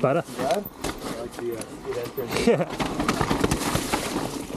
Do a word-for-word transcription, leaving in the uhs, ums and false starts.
better. Yeah. I like the uh, speed entrance. Yeah.